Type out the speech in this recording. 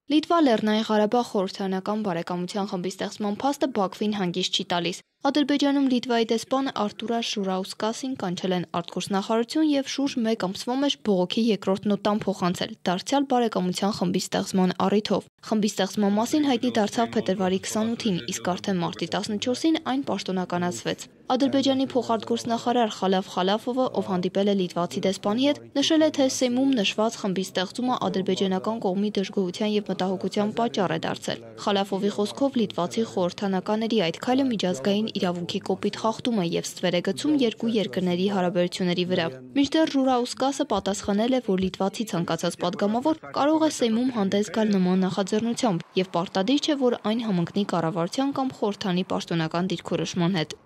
Լիտվա Լեռնային Ղարաբաղ խորհրդարանական բարեկամության խմբի ստեղծման փաստը Բաքվին հանգիստ չի տալիս։ Ադրբեջանում Լիտվայի դեսպան Արտուրա Շուրաուսկասին կանչել են արտգործնախարարություն եւ շուրջ 1 ամսվա մեջ բողոքի երկրորդ նոտան փոխանցել դարձյալ բարեկամության խմբի ստեղծման առիթով։ Խմբի ստեղծման մասին հայտնի դարձավ փետրվարի 28-ին, իսկ արդեն մարտի 14-ին այն պաշտոնականացվեց։ Ադրբեջանի փոխարտգործնախարար Խալաֆ Խալաֆովը, ով հանդիպել է լիտվացի դեսպանի հետ, նշել է, թե Սեյմում նշված խմբի ստեղծումը ադրբեջանական կողմի դժգոհության եւ մտահոգության պատճառ է դարձել։ Խալաֆովի խոսքով լիտվացի խորհրդանականների այդ քայլը միջազգային իրավունքի կոպիտ խախտում է եւ ստվեր է գցում երկու երկրների հարաբերությունների վրա։ Մինչդեռ Ժուրաուսկասը պատասխանել է, որ լիտվացի ցանկացած падգամավոր կարող է Սեյմում հանդես գալ նման նախաձեռնությամբ եւ պարտադիր չէ, որ այն համընկնի կառավարության կամ խորհրդանի պաշտոնական դիրքորոշման հետ։